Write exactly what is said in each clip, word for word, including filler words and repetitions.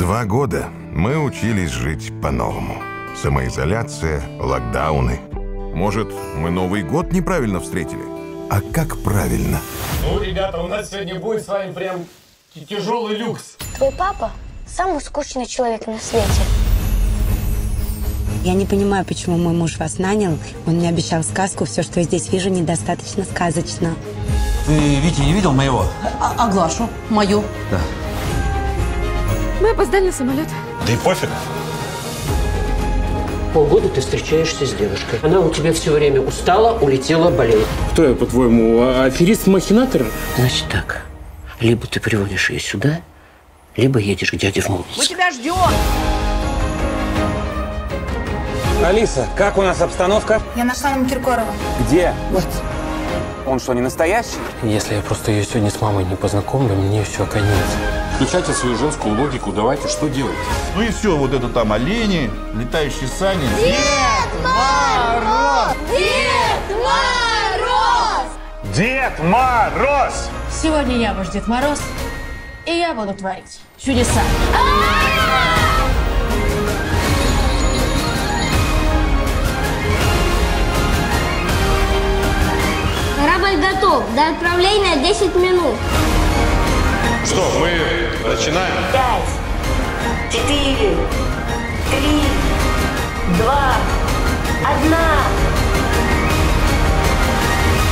Два года мы учились жить по-новому. Самоизоляция, локдауны. Может, мы Новый год неправильно встретили? А как правильно? Ну, ребята, у нас сегодня будет с вами прям тяжелый люкс. Твой папа самый скучный человек на свете. Я не понимаю, почему мой муж вас нанял. Он мне обещал сказку. Все, что я здесь вижу, недостаточно сказочно. Ты Вити не видел моего? А, а Глашу? Мою? Да. Мы опоздали на самолет. Да и пофиг. Полгода ты встречаешься с девушкой. Она у тебя все время устала, улетела, болеет. Кто я, по-твоему, аферист-махинатор? Значит так, либо ты приводишь ее сюда, либо едешь к дяде в Мурманск. Мы тебя ждем! Алиса, как у нас обстановка? Я нашла нам Киркорова. Где? Вот. Он что, не настоящий? Если я просто ее сегодня с мамой не познакомлю, мне все конец. Включайте свою женскую логику, давайте, что делать? Ну и все, вот это там олени, летающие сани. Дед Мороз! Дед Мороз! Дед Мороз! Сегодня я ваш Дед Мороз, и я буду творить чудеса. Корабль готов. До отправления десять минут. Что, мы начинаем? Пять, четыре, три, два, одна.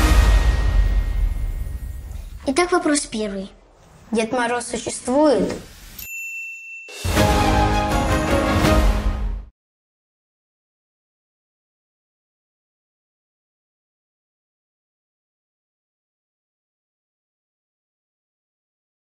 Итак, вопрос первый. Дед Мороз существует?